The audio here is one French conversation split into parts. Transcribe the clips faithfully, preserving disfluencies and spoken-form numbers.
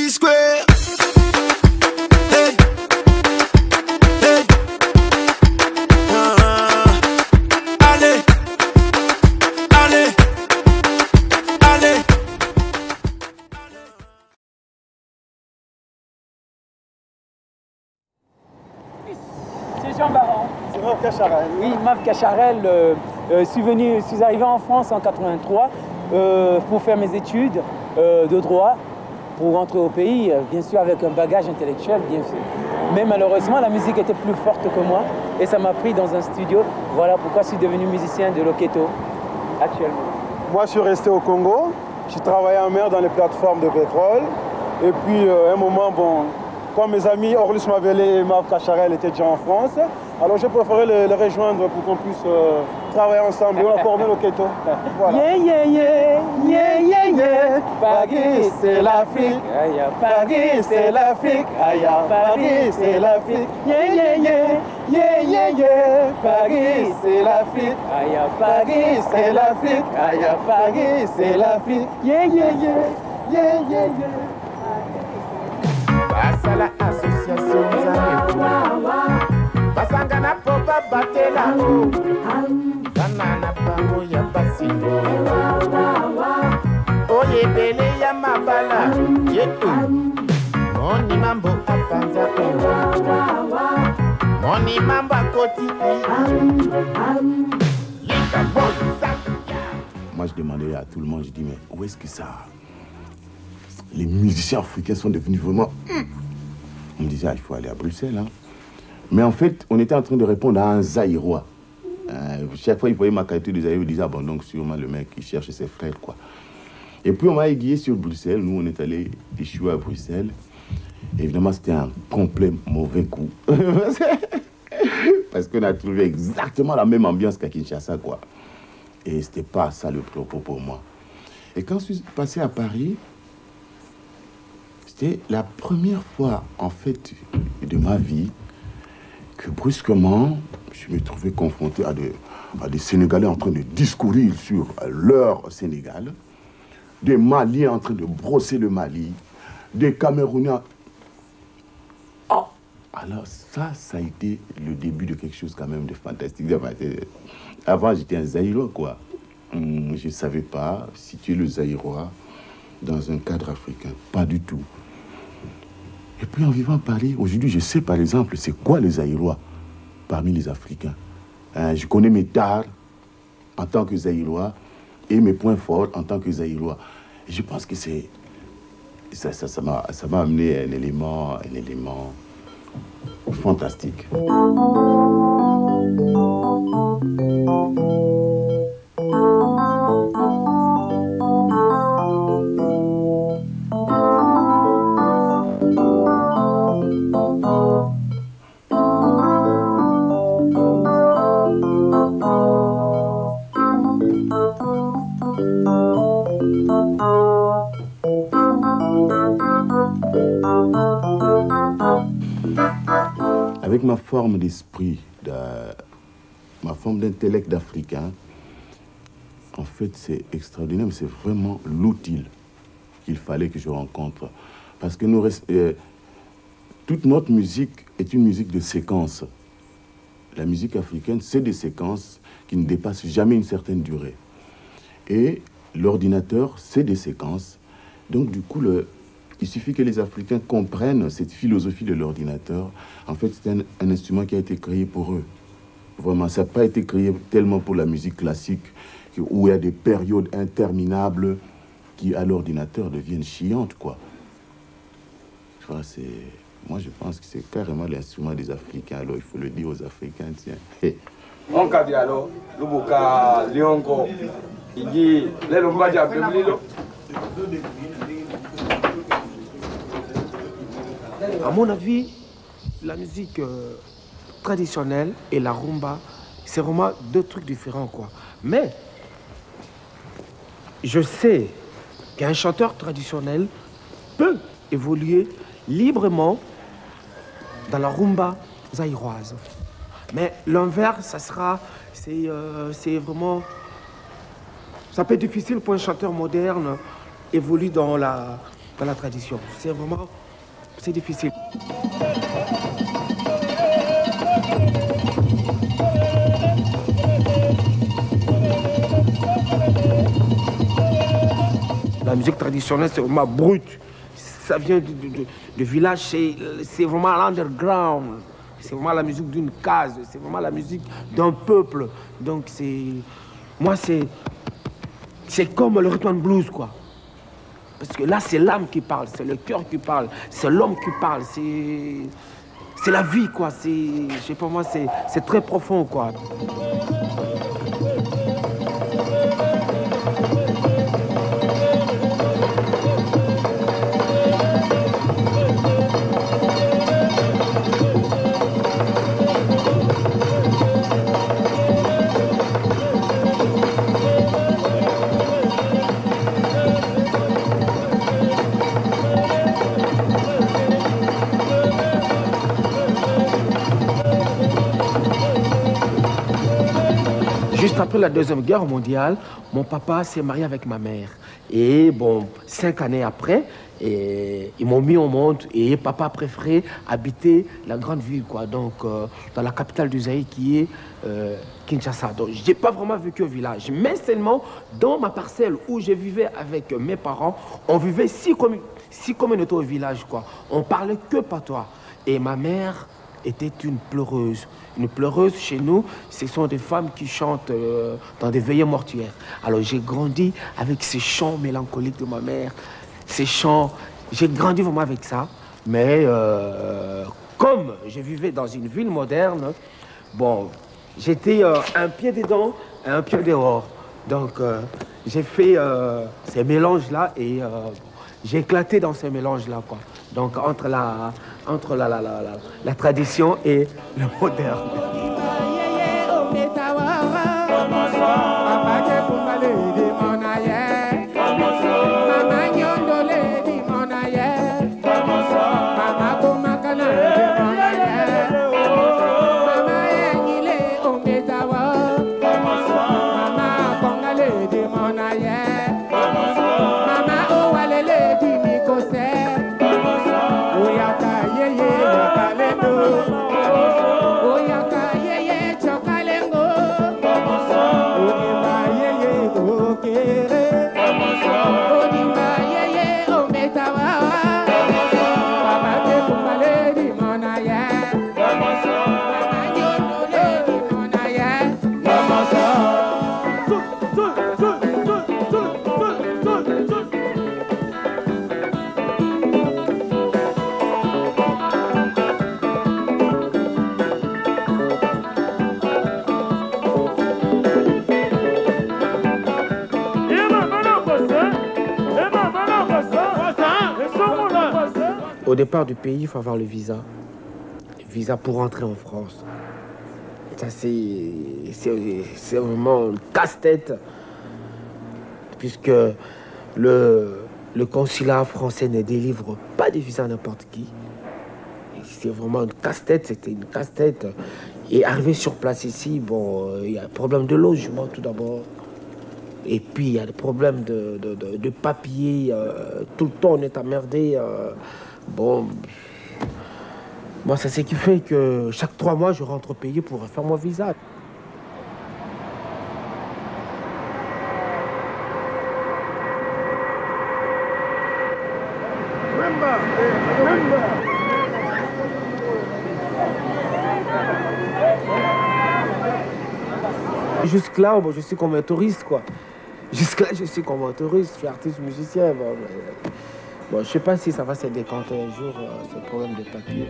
P-Square. Hey. Hey. Ah. Allez. Allez. Allez. C'est Jean Baran. C'est Mav Cacharel. Oui, Mav Cacharel. Euh, euh, je suis venu, je suis arrivé en France en quatre-vingt-trois euh, pour faire mes études euh, de droit, pour rentrer au pays, euh, bien sûr avec un bagage intellectuel, bien sûr. Mais malheureusement, la musique était plus forte que moi et ça m'a pris dans un studio. Voilà pourquoi je suis devenu musicien de Loketo actuellement. Moi, je suis resté au Congo. Je travaillais en mer dans les plateformes de pétrole. Et puis, euh, à un moment, bon, comme mes amis Orlus Mavele et Mav Cacharel étaient déjà en France, alors j'ai préféré les, les rejoindre pour qu'on puisse euh, travailler ensemble. Et on a formé Loketo. Voilà. Yeah, yeah, yeah, yeah, yeah, yeah. Paris, c'est l'Afrique. Paris, c'est l'Afrique. Paris, c'est l'Afrique. Yeah, yeah, yeah, yeah, yeah, yeah. Paris, c'est l'Afrique. Paris, c'est l'Afrique. Paris, c'est l'Afrique. Yeah, yeah, yeah, yeah, yeah, yeah. Passe à la association Basangana popa batela Banana bango ya basingo Oye bele ya mabala Yetu Moni mambo apanza Moni mambo akoti Moi je demandais à tout le monde, je dis mais où est-ce que ça... Les musiciens africains sont devenus vraiment... On me disait, ah, il faut aller à Bruxelles. Hein. Mais en fait, on était en train de répondre à un Zaïrois. Euh, chaque fois, il voyait ma qualité de Zaïrois, il disait, ah bon, donc sûrement le mec, il cherche ses frères, quoi. Et puis, on m'a aiguillé sur Bruxelles. Nous, on est allé échouer à Bruxelles. Et évidemment, c'était un complet mauvais coup. Parce qu'on a trouvé exactement la même ambiance qu'à Kinshasa, quoi. Et c'était pas ça le propos pour moi. Et quand je suis passé à Paris... C'était la première fois, en fait, de ma vie que brusquement, je me trouvais confronté à des, à des Sénégalais en train de discourir sur leur Sénégal, des Maliens en train de brosser le Mali, des Camerounais. Oh! Alors ça, ça a été le début de quelque chose quand même de fantastique. Avant, j'étais un Zaïrois, quoi. Je ne savais pas situer le Zaïrois dans un cadre africain. Pas du tout. Et puis en vivant à Paris, aujourd'hui, je sais par exemple, c'est quoi les Zaïrois parmi les Africains. Hein, je connais mes tares en tant que Zaïrois et mes points forts en tant que Zaïrois. Et je pense que c'est... Ça, ça, ça m'a ça m'a amené un élément, un élément fantastique. Avec ma forme d'esprit, de, ma forme d'intellect d'Africain, en fait, c'est extraordinaire, mais c'est vraiment l'outil qu'il fallait que je rencontre. Parce que nous, euh, toute notre musique est une musique de séquence. La musique africaine, c'est des séquences qui ne dépassent jamais une certaine durée. Et l'ordinateur, c'est des séquences. Donc, du coup, le... il suffit que les Africains comprennent cette philosophie de l'ordinateur. En fait, c'est un, un instrument qui a été créé pour eux. Vraiment, ça n'a pas été créé tellement pour la musique classique, où il y a des périodes interminables qui, à l'ordinateur, deviennent chiantes, quoi. Je crois que c'est... Moi, je pense que c'est carrément l'instrument des Africains. Alors, il faut le dire aux Africains, tiens. Hey. On a dit alors, le boca Lyongo, il dit, les lombards à Beblilo. À mon avis, la musique euh, traditionnelle et la rumba, c'est vraiment deux trucs différents, quoi. Mais je sais qu'un chanteur traditionnel peut évoluer librement dans la rumba zaïroise. Mais l'inverse, ça sera, c'est euh, c'est vraiment, ça peut être difficile pour un chanteur moderne évoluer dans la, dans la tradition. C'est vraiment, c'est difficile. La musique traditionnelle, c'est vraiment brut. Ça vient du, du, du village, c'est vraiment l'underground. C'est vraiment la musique d'une case, c'est vraiment la musique d'un peuple. Donc c'est... Moi, c'est... C'est comme le rhythm and blues, quoi. Parce que là, c'est l'âme qui parle, c'est le cœur qui parle, c'est l'homme qui parle, c'est... C'est la vie, quoi. C'est... Je sais pas, moi, c'est très profond, quoi. Juste après la Deuxième Guerre mondiale, mon papa s'est marié avec ma mère. Et bon, cinq années après, et, ils m'ont mis au monde et papa a préféré habiter la grande ville, quoi. Donc, euh, dans la capitale du Zaïre qui est euh, Kinshasa. Donc, je n'ai pas vraiment vécu au village, mais seulement dans ma parcelle où je vivais avec mes parents, on vivait six, commun six communautés au village, quoi. On parlait que patois. Et ma mère était une pleureuse. Une pleureuse, chez nous, ce sont des femmes qui chantent euh, dans des veillées mortuaires. Alors j'ai grandi avec ces chants mélancoliques de ma mère, ces chants, j'ai grandi vraiment avec ça. Mais euh, comme je vivais dans une ville moderne, bon, j'étais euh, un pied dedans et un pied dehors. Donc euh, j'ai fait euh, ces mélanges-là et euh, j'ai éclaté dans ces mélanges-là, quoi. Donc entre la, entre la, la, la, la, la tradition et le moderne. Au départ du pays, il faut avoir le visa. Le visa pour entrer en France. Ça, c'est vraiment un casse-tête. Puisque le, le consulat français ne délivre pas de visa à n'importe qui. C'est vraiment une casse-tête, c'était une casse-tête. Et arrivé sur place ici, bon, il y a un problème de logement tout d'abord. Et puis, il y a des problèmes de, de, de, de papier. Euh, tout le temps, on est emmerdé. Euh, bon, moi, c'est ce qui fait que chaque trois mois, je rentre au pays pour faire mon visa. Jusque-là, bon, je suis comme un touriste, quoi. Jusque-là, je suis comme un touriste, je suis artiste musicien. Bon, mais, bon, je ne sais pas si ça va se décanter un jour, euh, ce problème de papier.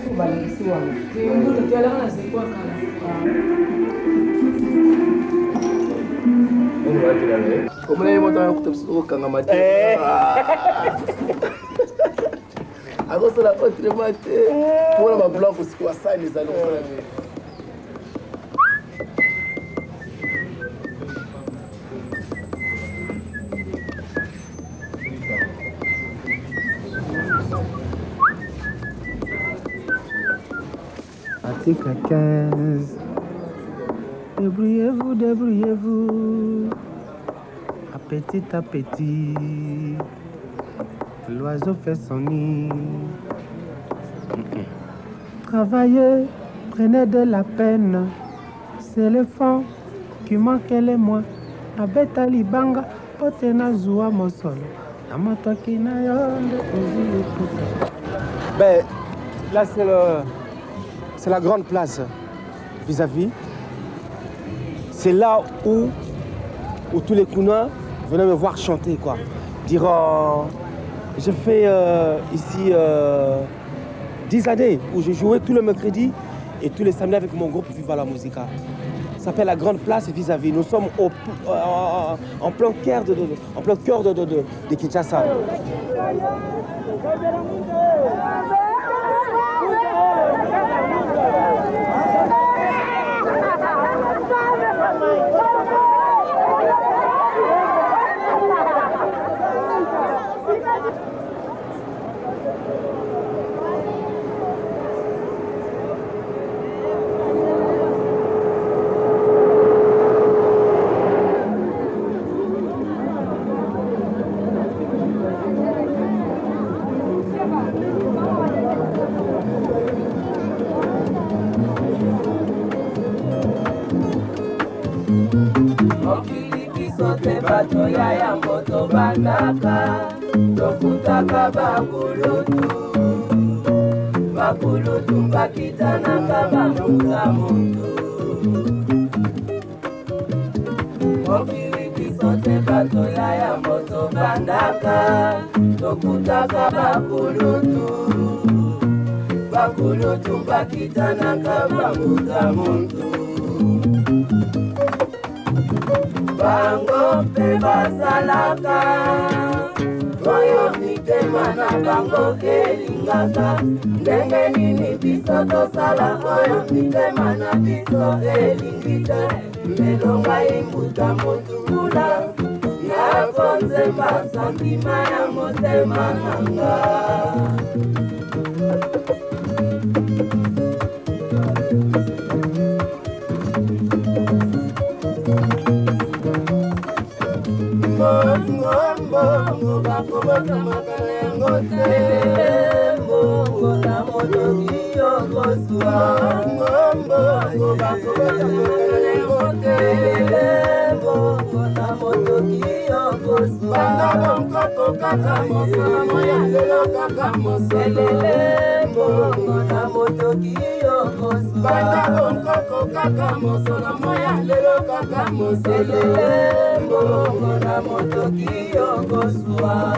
Como é que eu estou com a matéria? Agora você pode ter matéria. Por uma bloco se a sai nessa não para ver. Article quinze. Débrouillez-vous, débrouillez-vous. À petit à petit, l'oiseau fait son nid. Travaillez, prenez de la peine. C'est le fond qui manque les mois. La bête à libanga, potena zoua mon sol. La moto qui n'a yonde, ben, là c'est le, c'est la grande place vis-à-vis. C'est là où, où tous les Kounois venaient me voir chanter, quoi. Dire, euh, j'ai fait euh, ici euh, dix années où je jouais tous les mercredis et tous les samedis avec mon groupe Viva la Musica. Ça s'appelle la grande place vis-à-vis. Nous sommes au, euh, en plein cœur de, de, en plein cœur de, de, de, de Kinshasa. Batoya ya moto bandaka tokutaka bakulutu bakulutu bakitanaka bamuta muntu mokili biso te batoya ya moto bandaka tokutaka bakulutu bakulutu bakitanaka bamuta muntu bango pe basalaka oyo mitema na bango elingaka ndenge nini biso tosala oyo mitema na biso elingi te melonga imbuta motungula nakonzemba santima ya motema nanga Mbongo bakobota makalengo te Mbongo na motoki yokosua Mbongo bakobota makalengo te Mbongo na motoki yokosua Banda mkoko kaka mosala moya lelo kaka mosala Mbongo na motoki yokosua Banda mkoko kaka mosala moya lelo kaka mosala Mbongo na motoki yokosua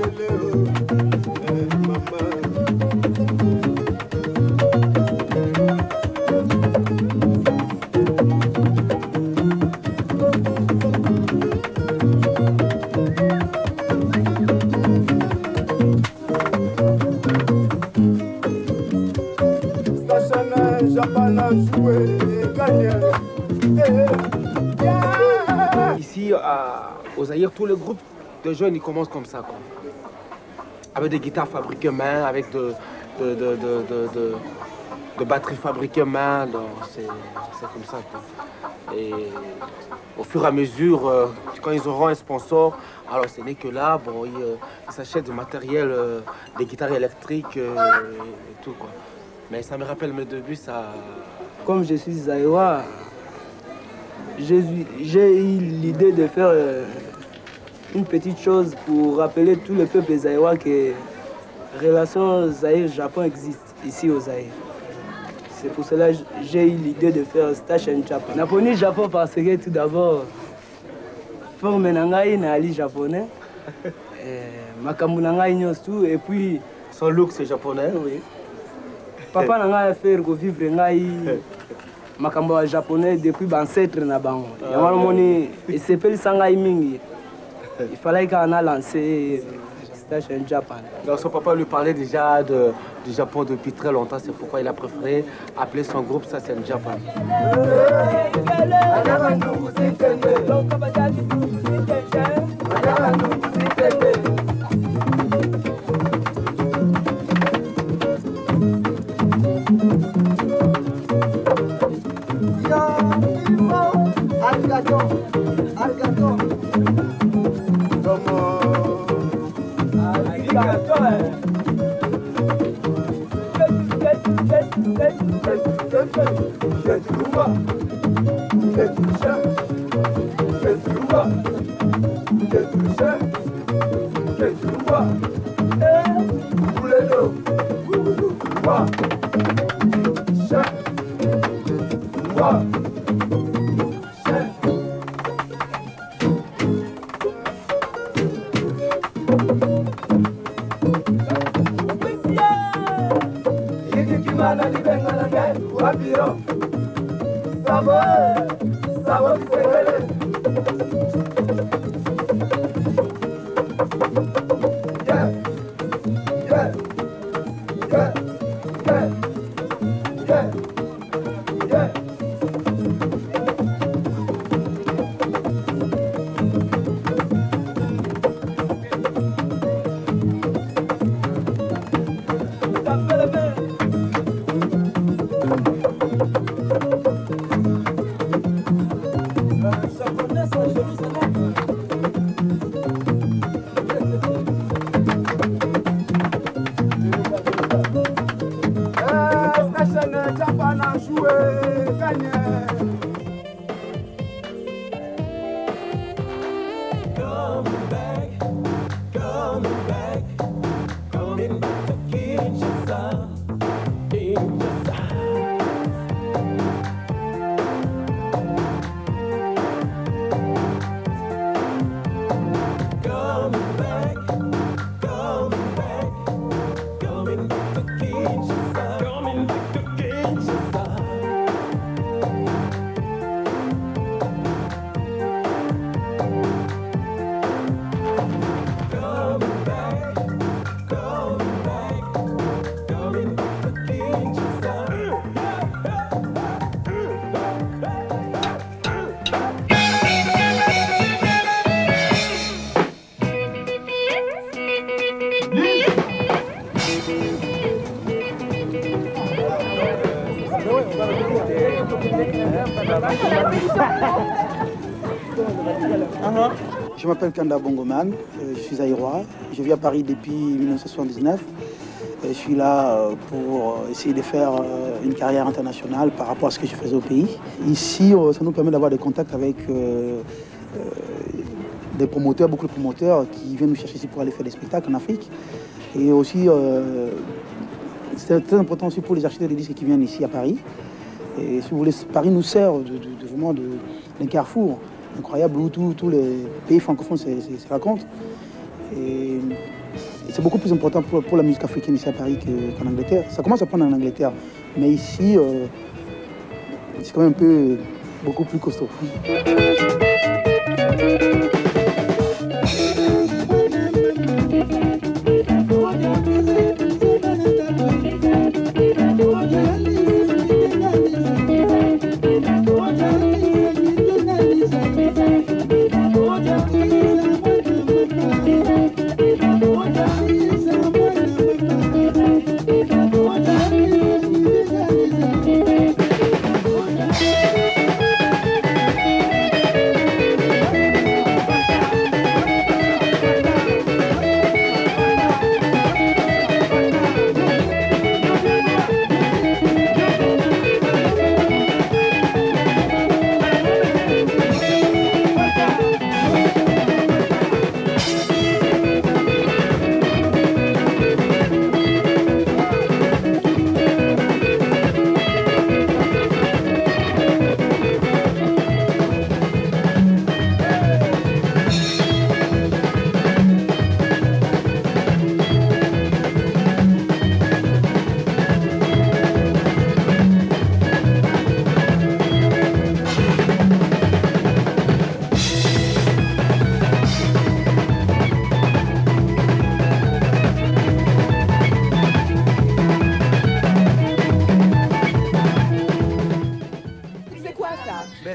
Ici, à, au Zaïre, tous les groupes de jeunes, ils commencent comme ça, quoi. Avec des guitares fabriquées main, avec de, de, de, de, de, de, de batteries fabriquées main. C'est comme ça, quoi. Et au fur et à mesure, euh, quand ils auront un sponsor, alors ce n'est que là, bon, ils, euh, ils s'achètent du matériel, euh, des guitares électriques euh, et tout, quoi. Mais ça me rappelle mes débuts, ça... Comme je suis zaïrois, j'ai eu l'idée de faire euh, une petite chose pour rappeler tout le peuple zaïrois que la relation Zaïre-Japon existe ici au Zaïre. C'est pour cela que j'ai eu l'idée de faire stage en Japon. Naponi Japon parce que tout d'abord, forme nangai na ali japonais, makambu nangai tout et puis son look c'est japonais, oui. Papa n'a pas fait vivre ngai makambo ya japonais depuis ancêtre na bango. Yango moni esepeli sanga mingi. Il fallait qu'on a lancé stage en Japon. Donc son papa lui parlait déjà de, du Japon depuis très longtemps, c'est pourquoi il a préféré appeler son groupe ça c'est Japan. Arigato, arigato. Je m'appelle Kanda Bongoman, je suis aérois, je vis à Paris depuis mille neuf cent soixante-dix-neuf. Je suis là pour essayer de faire une carrière internationale par rapport à ce que je faisais au pays. Ici, ça nous permet d'avoir des contacts avec euh, euh, des promoteurs, beaucoup de promoteurs qui viennent nous chercher ici pour aller faire des spectacles en Afrique. Et aussi, euh, c'est très important aussi pour les architectes de disques qui viennent ici à Paris. Et si vous voulez, Paris nous sert de, de, de, vraiment d'un carrefour incroyable où tous les pays francophones se, se, se rencontrent. Et, et c'est beaucoup plus important pour, pour la musique africaine ici à Paris qu'en qu Angleterre. Ça commence à prendre en Angleterre, mais ici, euh, c'est quand même un peu beaucoup plus costaud.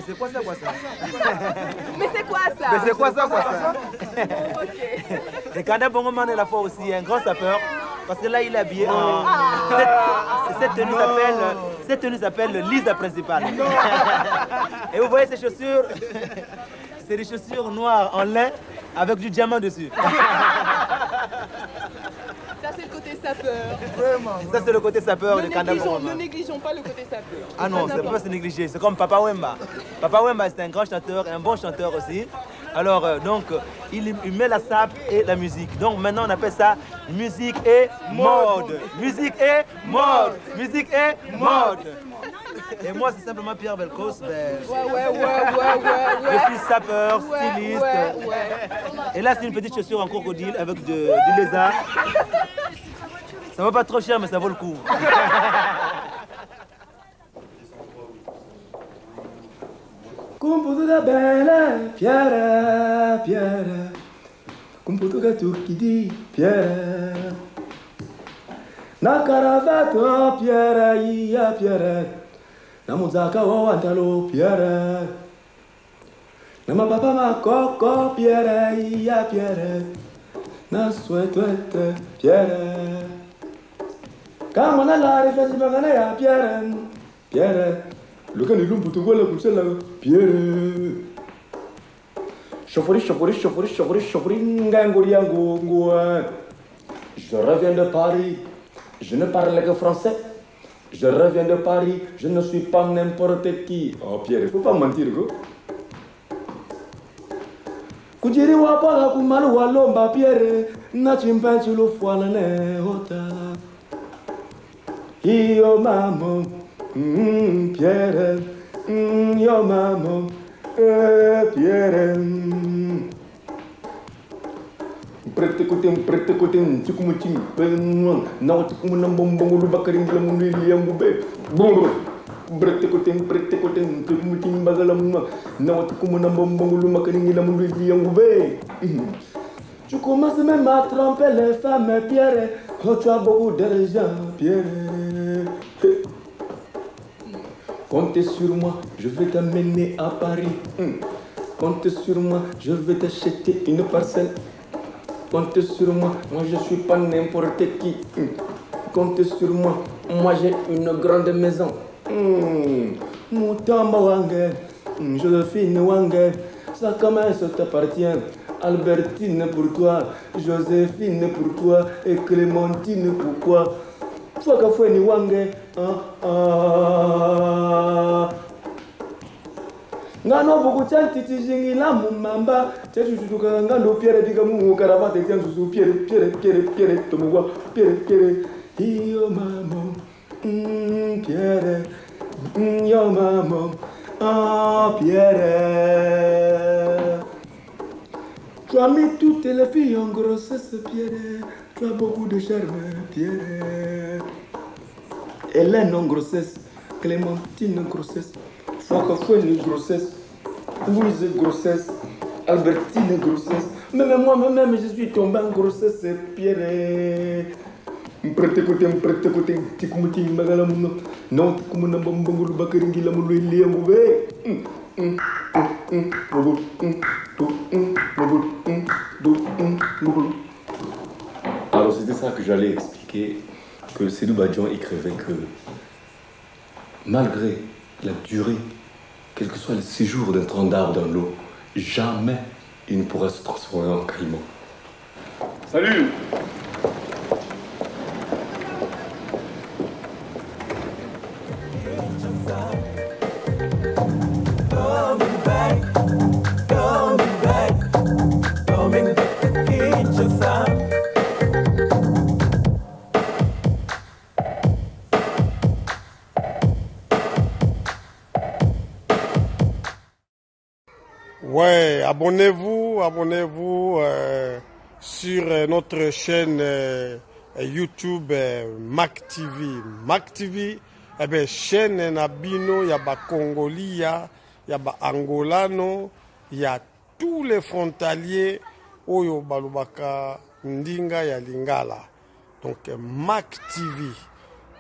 c'est quoi ça, quoi ça? Mais c'est quoi ça? Mais c'est quoi ça, quoi ça? Ok. Et Kanda Bongoman est la fois aussi un grand sapeur. Parce que là, il est habillé en... Cette, cette tenue s'appelle... Cette tenue s'appelle Lisa principale. Et vous voyez ces chaussures? C'est des chaussures noires en lin avec du diamant dessus. Ça, c'est le côté sapeur. Vraiment. Ça, c'est le côté sapeur de Kanda Négligeons- Bongoman. Ne négligeons pas le côté sapeur. Ah non, c'est pas se négliger. C'est comme Papa Wemba. Papa Wemba, c'est un grand chanteur, un bon chanteur aussi. Alors, euh, donc, il, il met la sape et la musique. Donc, maintenant, on appelle ça musique et mode. Musique et mode. Musique et mode. Et moi, c'est simplement Pierre Belkos. Ben, Ouais, ouais, ouais, ouais, ouais, ouais. je suis sapeur, Ouais, styliste. ouais, ouais. Et là, c'est une petite chaussure en crocodile avec de- du lézard. Ça vaut pas trop cher, mais ça vaut le coup. Kumputuka bela, piara, piara. Kumputuka tukidi, piara. Nakaravato, piara, iya, piara. Namuzaka wa wantalo, piara. Namapapa makoko, piara, iya, piara. Naswetwete, piara. Kamana la reflexion magana ya piara, piara. Le gars, il peut voir la poussée là. Pierre. Chauffeur, chauffeur, chauffeur, chauffeur, chauffeur, ngangori, ngango. Je reviens de Paris. Je ne parle que français. Je reviens de Paris. Je ne suis pas n'importe qui. Oh, Pierre, il ne faut pas mentir, go. Kujiri wapa kumalu walomba Pierre. Na chimpanzi lo fuana ne hota. Iyo mamo. Mm, Pierre, mm, yo maman, eh, Pierre. Mm. Prete kotem, prete kotem, tukumutim, penwan, na tukumuna bombongo lubakarim la mundu liangu be. Bongo. Prete kotem, prete kotem, tukumutim bagalam, na tukumuna bombongo lubakarim la mundu liangu be. Tu commences même à tromper les femmes, Pierre. Oh, tu as beaucoup d'argent, Pierre. Comptez sur moi, je vais t'amener à Paris. Hum. Comptez sur moi, je vais t'acheter une parcelle. Comptez sur moi, moi je suis pas n'importe qui. Hum. Comptez sur moi, moi j'ai une grande maison. Hum. Moutamba Wange, hum, Josephine Wange, ça commence t'appartient. Albertine pour toi, Joséphine pour toi et Clémentine pourquoi? Faka fweni wange ah ah ngano buku chanti tijingi la mumamba chechu chuka ngando Pierre diga mu karavate tianzu Pierre Pierre Pierre Pierre tomwa Pierre Pierre iyo mama mm, Pierre mm, yo mama ah Pierre. Tu as mis toutes les filles en grossesse, Pierre. Tu as beaucoup de charme, Pierre. Hélène en grossesse, Clémentine en grossesse, Francophone en grossesse, Louise en grossesse, Albertine en grossesse. Même moi, même je suis tombé en grossesse, Pierre. Prête côté, prête côté, tikumuti magalamuno. Non, tikumuna bambangulu bakaringi la mulu liamouvé. Alors c'était ça que j'allais expliquer, que Sédou Badjan écrivait que malgré la durée, quel que soit le séjour d'un tronc d'arbre dans l'eau, jamais il ne pourra se transformer en caïman. Salut! Ouais, abonnez-vous, abonnez-vous euh, sur euh, notre chaîne euh, YouTube euh, Mac T V. Mac T V, eh ben chaîne nabino, il y a ba Congolia, il y a ba Angolano, il y a tous les frontaliers oyo balubaka ndinga ya lingala. Donc Mac T V.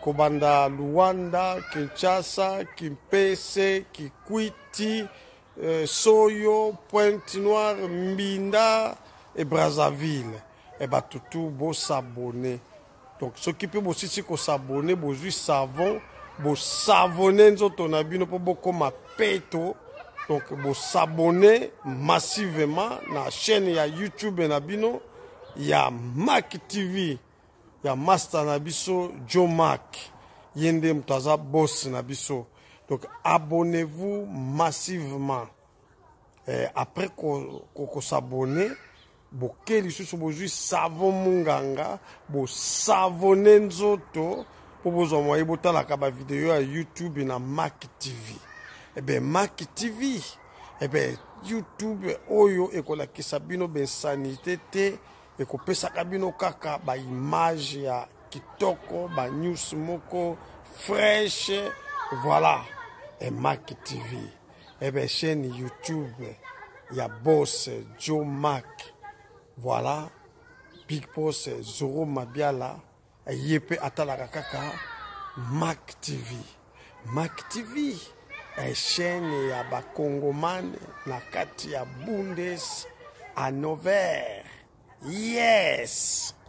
kobanda Luanda, Kinshasa, Kimpese, Kikwiti, euh, Soyo, Pointe-Noire, Mbinda et Brazzaville. Et bah tout tout beau s'abonner. Donc ceux qui peuvent aussi s'abonner, beau juste savon, beau savonner nzoto na bino po boko ma peto. Donc beau s'abonner massivement na chaîne ya YouTube na bino, ya Mac T V. Il y a Master Nabiso, Joe Mac, Yende Mtaza Boss Nabiso. Donc abonnez-vous massivement. Et après qu'on s'abonne, vous pouvez juste savon munganga, vous savonnez nzoto, pour vous envoyer la vidéo à YouTube et à Mac T V. Eh bien, Mac T V, eh bien, YouTube, Oyo, et qu'on a qui sabino ben sanité, et qu'on peut s'acabino kaka, ba image ya kitoko, ba news moko, fresh, voilà. Et Mac T V. Et bien, chaîne YouTube, il y a Boss, Joe Mac, voilà. Big Boss, Zoro Mabiala, et Yepe Atalaka kaka, Mac T V. Mac T V, et chaîne ya ba Congoman, na kati ya Bundes, à Nevers. Yes!